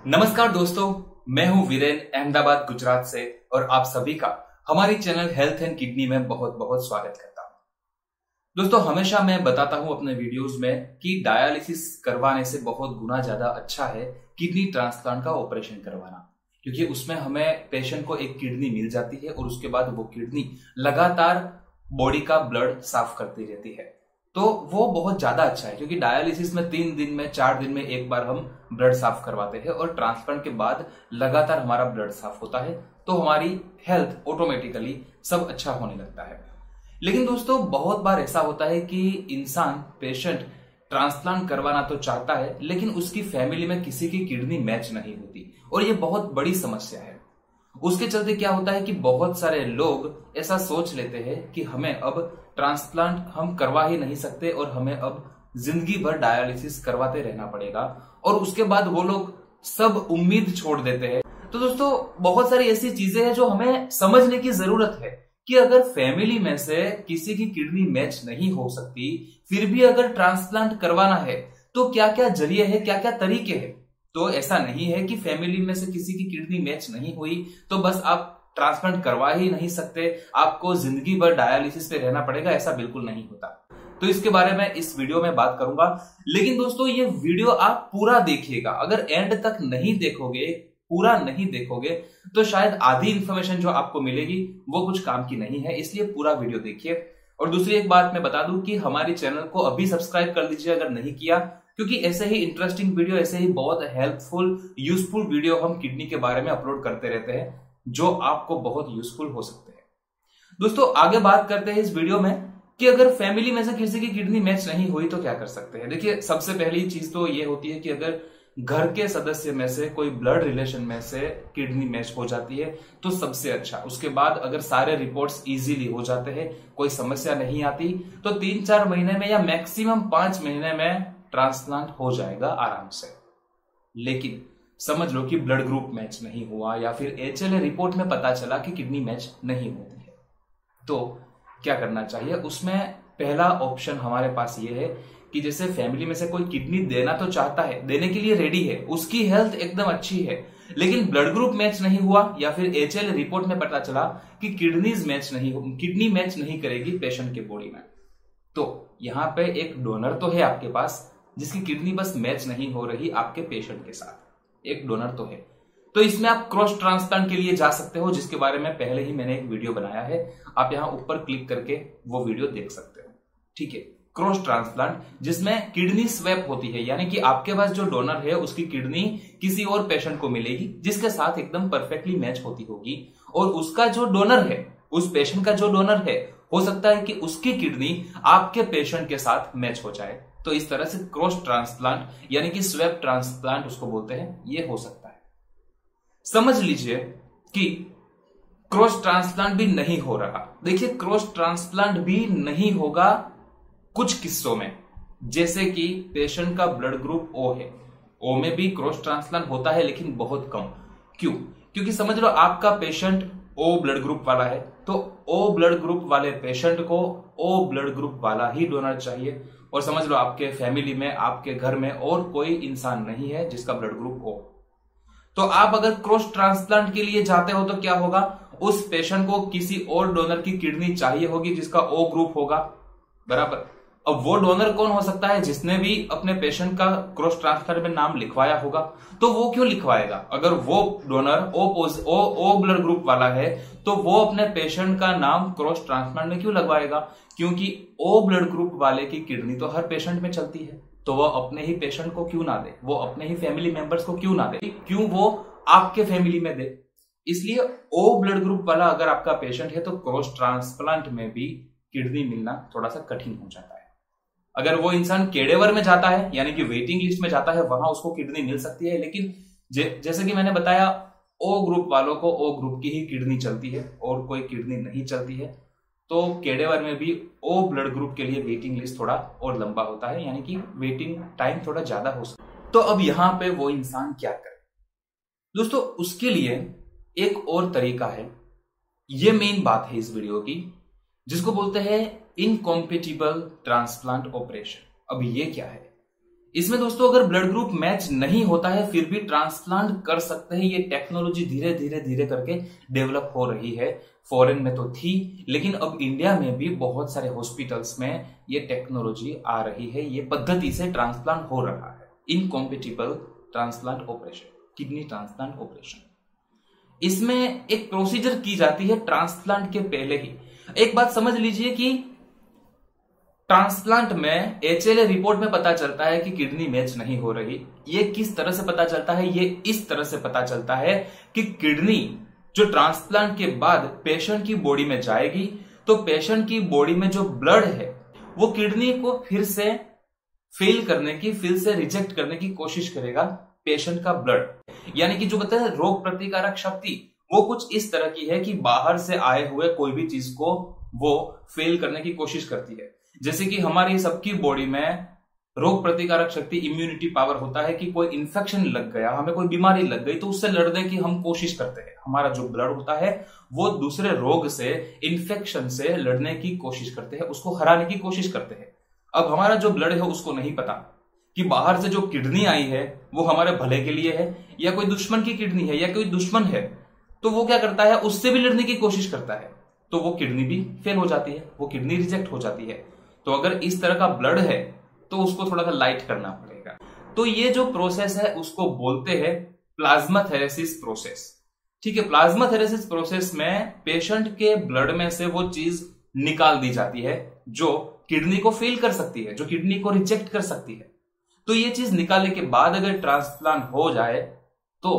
नमस्कार दोस्तों, मैं हूं वीरेन अहमदाबाद गुजरात से और आप सभी का हमारी चैनल हेल्थ एंड किडनी में बहुत बहुत स्वागत करता हूं। दोस्तों, हमेशा मैं बताता हूं अपने वीडियोस में कि डायलिसिस करवाने से बहुत गुना ज्यादा अच्छा है किडनी ट्रांसप्लांट का ऑपरेशन करवाना, क्योंकि उसमें हमें पेशेंट को एक किडनी मिल जाती है और उसके बाद वो किडनी लगातार बॉडी का ब्लड साफ करती रहती है। तो वो बहुत ज्यादा अच्छा है, क्योंकि डायलिसिस में 3 दिन में 4 दिन में एक बार हम ब्लड साफ करवाते हैं और ट्रांसप्लांट के बाद लगातार हमारा ब्लड साफ होता है, तो हमारी हेल्थ ऑटोमेटिकली सब अच्छा होने लगता है। लेकिन दोस्तों, बहुत बार ऐसा होता है कि इंसान पेशेंट ट्रांसप्लांट करवाना तो चाहता है, लेकिन उसकी फैमिली में किसी की किडनी मैच नहीं होती और ये बहुत बड़ी समस्या है। उसके चलते क्या होता है कि बहुत सारे लोग ऐसा सोच लेते हैं कि हमें अब ट्रांसप्लांट हम करवा ही नहीं सकते और हमें अब जिंदगी भर डायलिसिस करवाते रहना पड़ेगा, और उसके बाद वो लोग सब उम्मीद छोड़ देते हैं। तो दोस्तों, बहुत सारी ऐसी चीजें हैं जो हमें समझने की जरूरत है कि अगर फैमिली में से किसी की किडनी मैच नहीं हो सकती, फिर भी अगर ट्रांसप्लांट करवाना है तो क्या क्या जरिए है, क्या क्या तरीके हैं। तो ऐसा नहीं है कि फैमिली में से किसी की किडनी मैच नहीं हुई तो बस आप ट्रांसप्लांट करवा ही नहीं सकते, आपको जिंदगी भर डायलिसिस पे रहना पड़ेगा, ऐसा बिल्कुल नहीं होता। तो इसके बारे में इस वीडियो में बात करूंगा। लेकिन दोस्तों, ये वीडियो आप पूरा देखिएगा। अगर एंड तक नहीं देखोगे, पूरा नहीं देखोगे, तो शायद आधी इंफॉर्मेशन जो आपको मिलेगी वो कुछ काम की नहीं है, इसलिए पूरा वीडियो देखिए। और दूसरी एक बात मैं बता दूं कि हमारी चैनल को अभी सब्सक्राइब कर लीजिए अगर नहीं किया, क्योंकि ऐसे ही इंटरेस्टिंग वीडियो, ऐसे ही बहुत हेल्पफुल यूजफुल वीडियो हम किडनी के बारे में अपलोड करते रहते हैं जो आपको बहुत यूजफुल हो सकते हैं। दोस्तों, आगे बात करते हैं इस वीडियो में कि अगर फैमिली में से किसी की किडनी मैच नहीं हुई तो क्या कर सकते हैं। देखिए, सबसे पहली चीज तो ये होती है कि अगर घर के सदस्य में से कोई ब्लड रिलेशन में से किडनी मैच हो जाती है तो सबसे अच्छा। उसके बाद अगर सारे रिपोर्ट्स इजीली हो जाते हैं, कोई समस्या नहीं आती, तो 3-4 महीने में या मैक्सिमम 5 महीने में ट्रांसप्लांट हो जाएगा आराम से। लेकिन समझ लो कि ब्लड ग्रुप मैच नहीं हुआ या फिर HLA रिपोर्ट में पता चला कि किडनी मैच नहीं होती है, तो क्या करना चाहिए। उसमें पहला ऑप्शन हमारे पास ये है कि जैसे फैमिली में से कोई किडनी देना तो चाहता है, देने के लिए रेडी है, उसकी हेल्थ एकदम अच्छी है, लेकिन ब्लड ग्रुप मैच नहीं हुआ या फिर HLA रिपोर्ट में पता चला कि किडनी मैच नहीं करेगी पेशेंट के बॉडी में, तो यहां पे एक डोनर तो है आपके पास जिसकी किडनी बस मैच नहीं हो रही आपके पेशेंट के साथ, एक डोनर तो है। तो इसमें आप क्रॉस ट्रांसप्लांट के लिए जा सकते हो, जिसके बारे में पहले ही मैंने एक वीडियो बनाया है, आप यहां ऊपर क्लिक करके वो वीडियो देख सकते हो। ठीक है, क्रॉस ट्रांसप्लांट जिसमें किडनी स्वैप होती है, यानी कि आपके पास जो डोनर है उसकी किडनी किसी और पेशेंट को मिलेगी जिसके साथ एकदम परफेक्टली मैच होती होगी, और उसका जो डोनर है, उस पेशेंट का जो डोनर है, हो सकता है कि उसकी किडनी आपके पेशेंट के साथ मैच हो जाए। तो इस तरह से क्रॉस ट्रांसप्लांट यानी कि स्वैप ट्रांसप्लांट उसको बोलते हैं, ये हो सकता है। समझ लीजिए कि क्रॉस ट्रांसप्लांट भी नहीं हो रहा। देखिए, क्रॉस ट्रांसप्लांट भी नहीं होगा कुछ किस्सों में, जैसे कि पेशेंट का ब्लड ग्रुप O है, O में भी क्रॉस ट्रांसप्लांट होता है लेकिन बहुत कम। क्यों? क्योंकि समझ लो आपका पेशेंट O ब्लड ग्रुप वाला है, तो O ब्लड ग्रुप वाले पेशेंट को O ब्लड ग्रुप वाला ही डोनर चाहिए। और समझ लो आपके फैमिली में, आपके घर में और कोई इंसान नहीं है जिसका ब्लड ग्रुप O। तो आप अगर क्रॉस ट्रांसप्लांट के लिए जाते हो तो क्या होगा, उस पेशेंट को किसी और डोनर की किडनी चाहिए होगी जिसका O ग्रुप होगा, बराबर। अब वो डोनर कौन हो सकता है, जिसने भी अपने पेशेंट का क्रॉस ट्रांसप्लांट में नाम लिखवाया होगा। तो वो क्यों लिखवाएगा? अगर वो डोनर O ब्लड ग्रुप वाला है तो वो अपने पेशेंट का नाम क्रॉस ट्रांसप्लांट में क्यों लगवाएगा? क्योंकि O ब्लड ग्रुप वाले की किडनी तो हर पेशेंट में चलती है, तो वो अपने ही पेशेंट को क्यों ना दे, वो अपने ही फैमिली मेंबर्स को क्यों ना दे, क्यों वो आपके फैमिली में दे। इसलिए O ब्लड ग्रुप वाला अगर आपका पेशेंट है तो क्रॉस ट्रांसप्लांट में भी किडनी मिलना थोड़ा सा कठिन हो जाता है। अगर वो इंसान केडेवर में जाता है, यानी कि वेटिंग लिस्ट में जाता है, वहां उसको किडनी मिल सकती है। लेकिन जैसे कि मैंने बताया, O ग्रुप वालों को O ग्रुप की ही किडनी चलती है और कोई किडनी नहीं चलती है, तो केडेवर में भी O ब्लड ग्रुप के लिए वेटिंग लिस्ट थोड़ा और लंबा होता है, यानी कि वेटिंग टाइम थोड़ा ज्यादा हो सकता है। तो अब यहां पे वो इंसान क्या करे दोस्तों? उसके लिए एक और तरीका है, ये मेन बात है इस वीडियो की, जिसको बोलते हैं इनकॉम्पेटिबल ट्रांसप्लांट ऑपरेशन। अब ये क्या है? इसमें दोस्तों अगर ब्लड ग्रुप मैच नहीं होता है फिर भी ट्रांसप्लांट कर सकते हैं। ये टेक्नोलॉजी धीरे धीरे धीरे करके डेवलप हो रही है। फॉरेन में तो थी, लेकिन अब इंडिया में भी बहुत सारे हॉस्पिटल्स में ये टेक्नोलॉजी आ रही है। ये पद्धति से ट्रांसप्लांट हो रहा है। Incompatible transplant operation, kidney transplant operation, इसमें एक प्रोसीजर की जाती है ट्रांसप्लांट के पहले ही। एक बात समझ लीजिए कि ट्रांसप्लांट में HLA रिपोर्ट में पता चलता है कि किडनी मैच नहीं हो रही। ये किस तरह से पता चलता है? ये इस तरह से पता चलता है कि किडनी जो ट्रांसप्लांट के बाद पेशेंट की बॉडी में जाएगी तो पेशेंट की बॉडी में जो ब्लड है वो किडनी को फिर से फेल करने की, फिर से रिजेक्ट करने की कोशिश करेगा। पेशेंट का ब्लड, यानी कि जो कहते हैं रोग प्रतिकारक शक्ति, वो कुछ इस तरह की है कि बाहर से आए हुए कोई भी चीज को वो फेल करने की कोशिश करती है। जैसे कि हमारी सबकी बॉडी में रोग प्रतिकारक शक्ति, इम्यूनिटी पावर होता है कि कोई इंफेक्शन लग गया, हमें कोई बीमारी लग गई तो उससे लड़ने की हम कोशिश करते हैं। हमारा जो ब्लड होता है वो दूसरे रोग से, इन्फेक्शन से लड़ने की कोशिश करते हैं, उसको हराने की कोशिश करते हैं। अब हमारा जो ब्लड है उसको नहीं पता कि बाहर से जो किडनी आई है वो हमारे भले के लिए है या कोई दुश्मन की किडनी है या कोई दुश्मन है। तो वो क्या करता है, उससे भी लड़ने की कोशिश करता है, तो वो किडनी भी फेल हो जाती है, वो किडनी रिजेक्ट हो जाती है। तो अगर इस तरह का ब्लड है तो उसको थोड़ा सा लाइट करना पड़ेगा। तो ये जो प्रोसेस है उसको बोलते हैं प्लाज्माथेरेसिस प्रोसेस। ठीक है, प्लाज्माथेरेसिस प्रोसेस में पेशेंट के ब्लड में से वो चीज निकाल दी जाती है जो किडनी को फेल कर सकती है, जो किडनी को रिजेक्ट कर सकती है। तो ये चीज निकालने के बाद अगर ट्रांसप्लांट हो जाए तो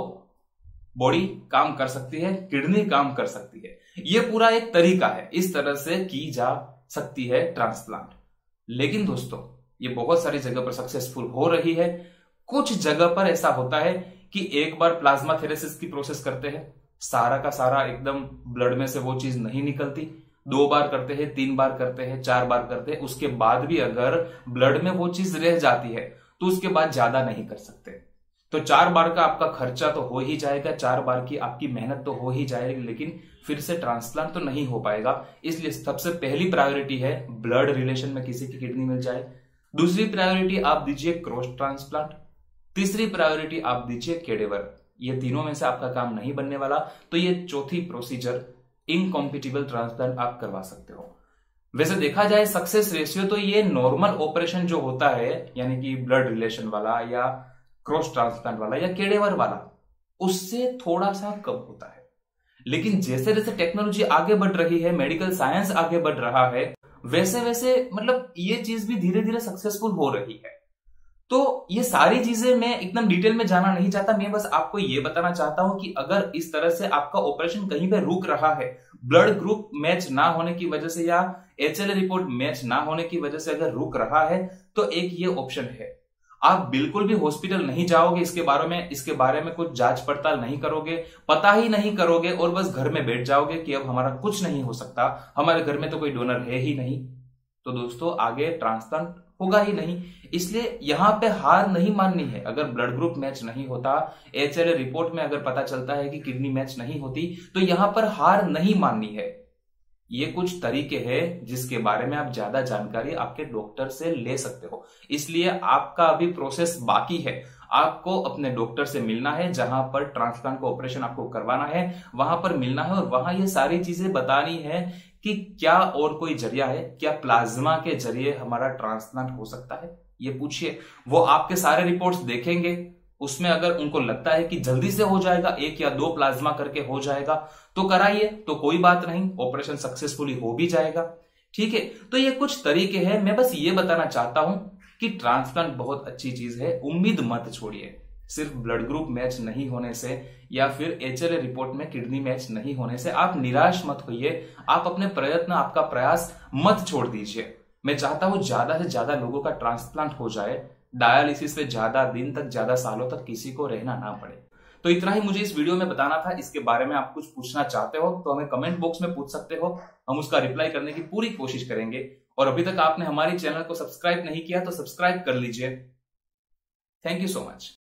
बॉडी काम कर सकती है, किडनी काम कर सकती है। ये पूरा एक तरीका है, इस तरह से की जा सकती है ट्रांसप्लांट। लेकिन दोस्तों ये बहुत सारी जगह पर सक्सेसफुल हो रही है। कुछ जगह पर ऐसा होता है कि एक बार प्लाज्माथेरेसिस की प्रोसेस करते हैं, सारा का सारा एकदम ब्लड में से वो चीज नहीं निकलती। 2 बार करते हैं, 3 बार करते हैं, 4 बार करते हैं, उसके बाद भी अगर ब्लड में वो चीज रह जाती है तो उसके बाद ज्यादा नहीं कर सकते। तो 4 बार का आपका खर्चा तो हो ही जाएगा, 4 बार की आपकी मेहनत तो हो ही जाएगी, लेकिन फिर से ट्रांसप्लांट तो नहीं हो पाएगा। इसलिए सबसे पहली प्रायोरिटी है ब्लड रिलेशन में किसी की किडनी मिल जाए। दूसरी प्रायोरिटी आप दीजिए क्रॉस ट्रांसप्लांट। तीसरी प्रायोरिटी आप दीजिए कैडेवर। ये तीनों में से आपका काम नहीं बनने वाला तो ये चौथी प्रोसीजर इनकॉम्पिटिबल ट्रांसप्लांट आप करवा सकते हो। वैसे देखा जाए सक्सेस रेशियो तो ये नॉर्मल ऑपरेशन जो होता है, यानी कि ब्लड रिलेशन वाला या क्रॉस ट्रांसप्लांट वाला या कैडेवर वाला, उससे थोड़ा सा कम होता है। लेकिन जैसे जैसे टेक्नोलॉजी आगे बढ़ रही है, मेडिकल साइंस आगे बढ़ रहा है, वैसे वैसे मतलब ये चीज भी धीरे धीरे सक्सेसफुल हो रही है। तो ये सारी चीजें मैं एकदम डिटेल में जाना नहीं चाहता, मैं बस आपको ये बताना चाहता हूं कि अगर इस तरह से आपका ऑपरेशन कहीं पे रुक रहा है, ब्लड ग्रुप मैच ना होने की वजह से या HLA रिपोर्ट मैच ना होने की वजह से अगर रुक रहा है, तो एक ये ऑप्शन है। आप बिल्कुल भी हॉस्पिटल नहीं जाओगे, इसके बारे में कुछ जांच पड़ताल नहीं करोगे, पता ही नहीं करोगे और बस घर में बैठ जाओगे कि अब हमारा कुछ नहीं हो सकता, हमारे घर में तो कोई डोनर है ही नहीं, तो दोस्तों आगे ट्रांसप्लांट होगा ही नहीं। इसलिए यहां पे हार नहीं माननी है। अगर ब्लड ग्रुप मैच नहीं होता, HLA रिपोर्ट में अगर पता चलता है कि किडनी मैच नहीं होती, तो यहां पर हार नहीं माननी है। ये कुछ तरीके हैं जिसके बारे में आप ज्यादा जानकारी आपके डॉक्टर से ले सकते हो। इसलिए आपका अभी प्रोसेस बाकी है। आपको अपने डॉक्टर से मिलना है, जहां पर ट्रांसप्लांट का ऑपरेशन आपको करवाना है वहां पर मिलना है और वहां ये सारी चीजें बतानी है कि क्या और कोई जरिया है, क्या प्लाज्मा के जरिए हमारा ट्रांसप्लांट हो सकता है, ये पूछिए। वो आपके सारे रिपोर्ट्स देखेंगे, उसमें अगर उनको लगता है कि जल्दी से हो जाएगा, 1 या 2 प्लाज्मा करके हो जाएगा, तो कराइए, तो कोई बात नहीं, ऑपरेशन सक्सेसफुली हो भी जाएगा। ठीक है, तो ये कुछ तरीके हैं। मैं बस ये बताना चाहता हूं कि ट्रांसप्लांट बहुत अच्छी चीज है, उम्मीद मत छोड़िए। सिर्फ ब्लड ग्रुप मैच नहीं होने से या फिर HLA रिपोर्ट में किडनी मैच नहीं होने से आप निराश मत होइए। आप अपने प्रयत्न, आपका प्रयास मत छोड़ दीजिए। मैं चाहता हूं ज्यादा से ज्यादा लोगों का ट्रांसप्लांट हो जाए, डायलिसिस पे ज्यादा दिन तक, ज्यादा सालों तक किसी को रहना ना पड़े। तो इतना ही मुझे इस वीडियो में बताना था। इसके बारे में आप कुछ पूछना चाहते हो तो हमें कमेंट बॉक्स में पूछ सकते हो, हम उसका रिप्लाई करने की पूरी कोशिश करेंगे। और अभी तक आपने हमारी चैनल को सब्सक्राइब नहीं किया तो सब्सक्राइब कर लीजिए। Thank you so much.